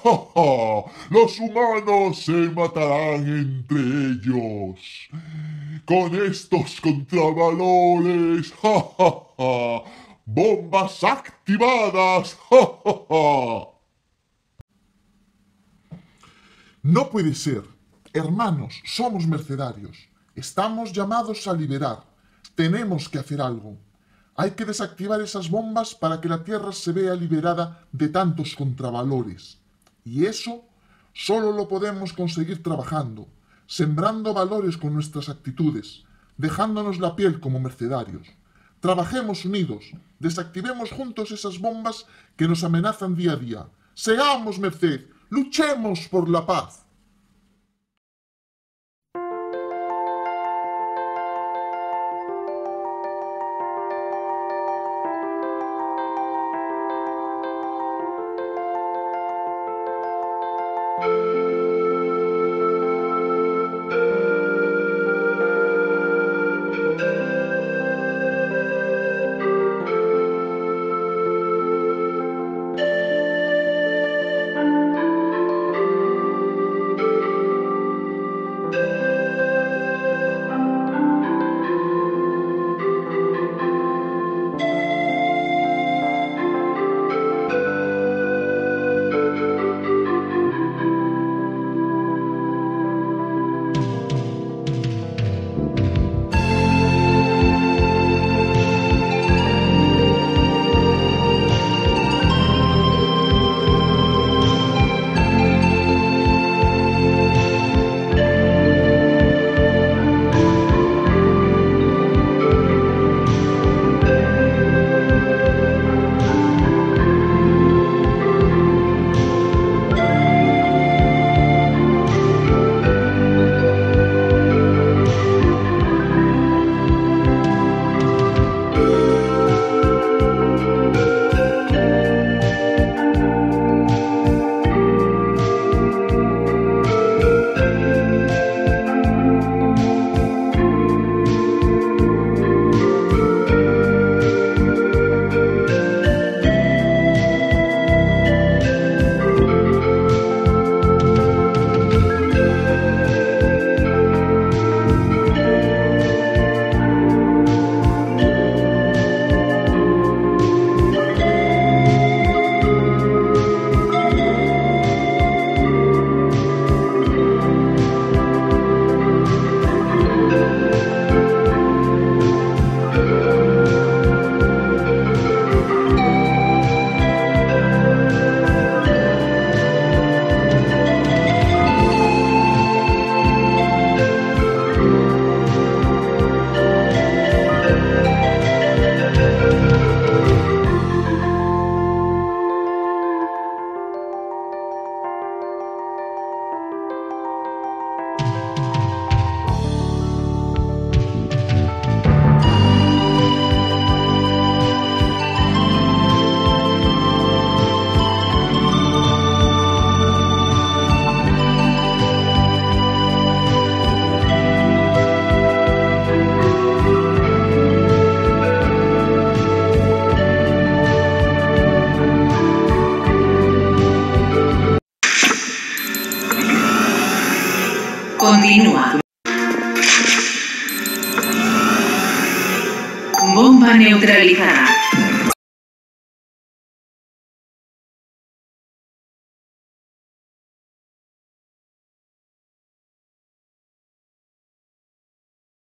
¡Ja, ja! Los humanos se matarán entre ellos. Con estos contravalores. ¡Ja, ja, ja! ¡Bombas activadas! ¡Ja, ja, ja! No puede ser. Hermanos, somos mercenarios. Estamos llamados a liberar. Tenemos que hacer algo. Hay que desactivar esas bombas para que la Tierra se vea liberada de tantos contravalores. Y eso solo lo podemos conseguir trabajando, sembrando valores con nuestras actitudes, dejándonos la piel como mercenarios. Trabajemos unidos, desactivemos juntos esas bombas que nos amenazan día a día. Seamos merced, luchemos por la paz. Continúa. Bomba neutralizada.